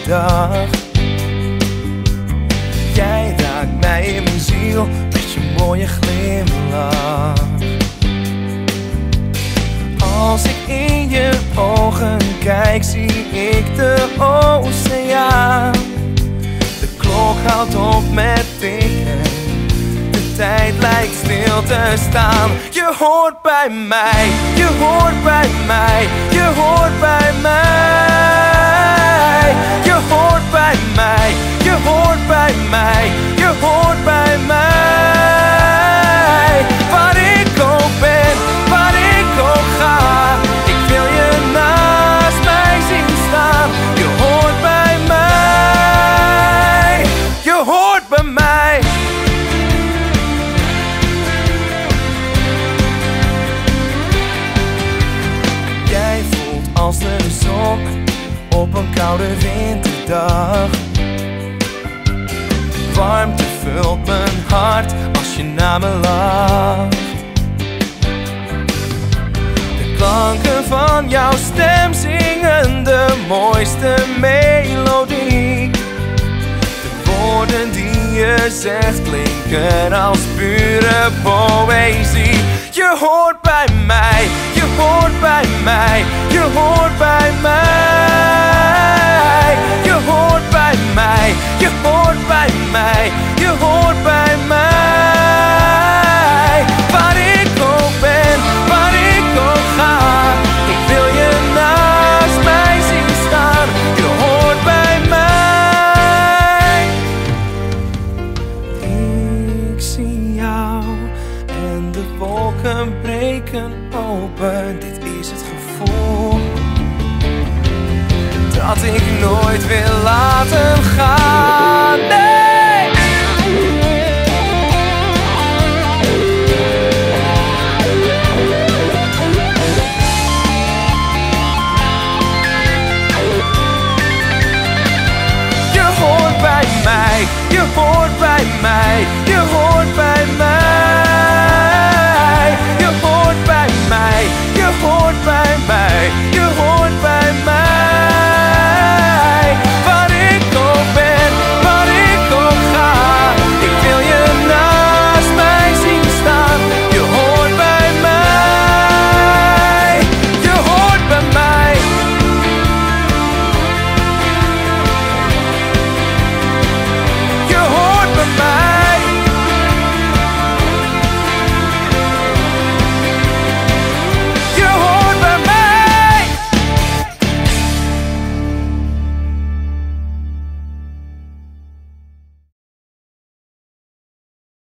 dag. Jij raakt mij in mijn ziel met je mooie glimlach. Als ik in je ogen kijk, zie ik de oceaan. De klok houdt op met tikken, de tijd lijkt stil te staan. Je hoort bij mij, je hoort bij mij, je hoort bij mij. Je hoort bij mij, je hoort bij mij, je hoort bij mij. Waar ik ook ben, waar ik ook ga, ik wil je naast mij zien staan. Je hoort bij mij, je hoort bij mij. Jij voelt als de zon op een koude winterdag. Warmte vult mijn hart als je naar me lacht. De klanken van jouw stem zingen de mooiste melodie. De woorden die je zegt klinken als pure poëzie. Je hoort bij mij, je hoort bij mij, je hoort bij mij. Je hoort bij mij, je hoort bij mij, je hoort bij mij. Waar ik ook ben, waar ik ook ga, ik wil je naast mij zien staan. Je hoort bij mij. Ik zie jou en de wolken breken open. Dit is het gevoel dat ik nooit wil laten gaan. Nee! Je hoort bij mij, je hoort bij mij, je hoort bij mij. Je hoort bij mij, je hoort bij mij.